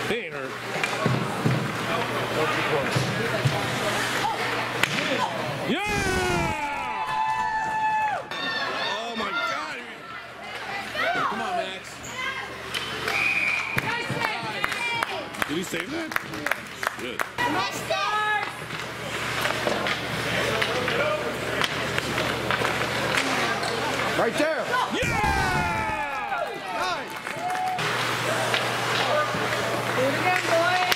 He ain't hurt. Yeah! Oh my God! Come on, Max. Did he save that? Good. Right there. Yeah! Nice. Do it again, boys.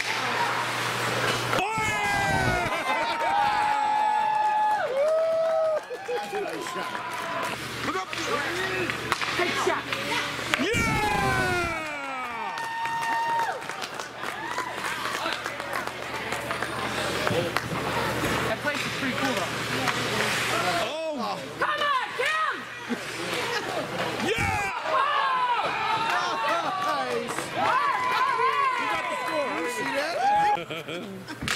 Nice shot. Look up! Take shot. Yeah! That place is pretty cool, though. Oh! Come on, Kim! Yeah! Nice. He got the score. See that?